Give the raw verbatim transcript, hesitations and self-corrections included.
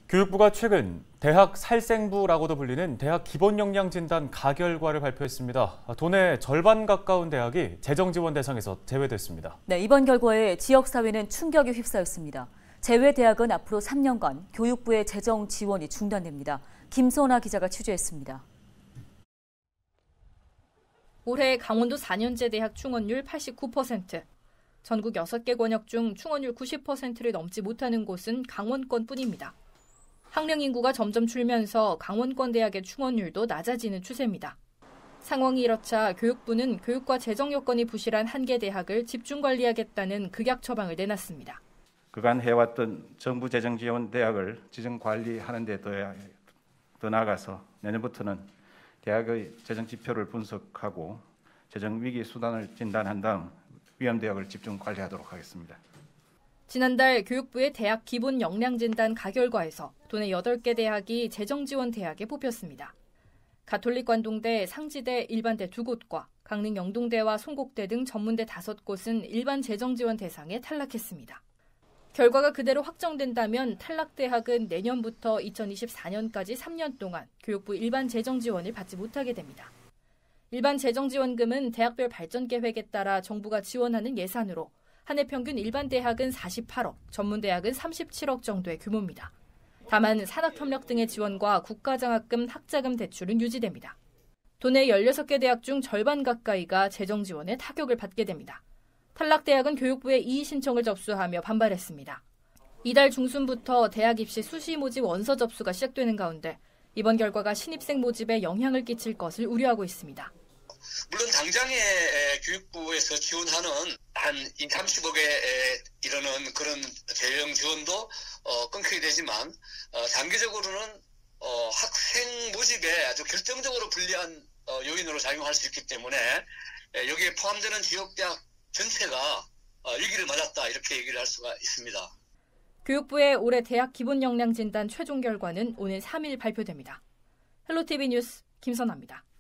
교육부가 최근 대학 살생부라고도 불리는 대학 기본역량진단 가결과를 발표했습니다. 도내 절반 가까운 대학이 재정지원 대상에서 제외됐습니다. 네, 이번 결과에 지역사회는 충격에 휩싸였습니다. 제외 대학은 앞으로 삼 년간 교육부의 재정 지원이 중단됩니다. 김선아 기자가 취재했습니다. 올해 강원도 사 년제 대학 충원율 팔십구 퍼센트, 전국 여섯 개 권역 중 충원율 구십 퍼센트를 넘지 못하는 곳은 강원권뿐입니다. 학령 인구가 점점 줄면서 강원권 대학의 충원율도 낮아지는 추세입니다. 상황이 이렇자 교육부는 교육과 재정 여건이 부실한 한 개 대학을 집중 관리하겠다는 극약 처방을 내놨습니다. 그간 해왔던 정부 재정 지원 대학을 지정 관리하는 데 더 나아가서 내년부터는 대학의 재정 지표를 분석하고 재정 위기 수단을 진단한 다음 위험 대학을 집중 관리하도록 하겠습니다. 지난달 교육부의 대학 기본 역량 진단 가결과에서 도내 여덟 개 대학이 재정 지원 대학에 뽑혔습니다. 가톨릭 관동대, 상지대, 일반대 두 곳과 강릉 영동대와 송곡대 등 전문대 다섯 곳은 일반 재정 지원 대상에 탈락했습니다. 결과가 그대로 확정된다면 탈락 대학은 내년부터 이천이십사 년까지 삼 년 동안 교육부 일반 재정 지원을 받지 못하게 됩니다. 일반 재정 지원금은 대학별 발전 계획에 따라 정부가 지원하는 예산으로 한 해 평균 일반 대학은 사십팔억, 전문 대학은 삼십칠억 정도의 규모입니다. 다만 산학협력 등의 지원과 국가장학금, 학자금 대출은 유지됩니다. 도내 열여섯 개 대학 중 절반 가까이가 재정 지원에 타격을 받게 됩니다. 탈락 대학은 교육부에 이의 신청을 접수하며 반발했습니다. 이달 중순부터 대학 입시 수시 모집 원서 접수가 시작되는 가운데 이번 결과가 신입생 모집에 영향을 끼칠 것을 우려하고 있습니다. 물론 당장에 교육부에서 지원하는 한 삼십억에 이르는 그런 대형 지원도 끊기게 되지만 장기적으로는 학생 모집에 아주 결정적으로 불리한 요인으로 작용할 수 있기 때문에 여기에 포함되는 지역대학 전체가 위기를 맞았다 이렇게 얘기를 할 수가 있습니다. 교육부의 올해 대학 기본 역량 진단 최종 결과는 오늘 삼 일 발표됩니다. 헬로티비 뉴스 김선아입니다.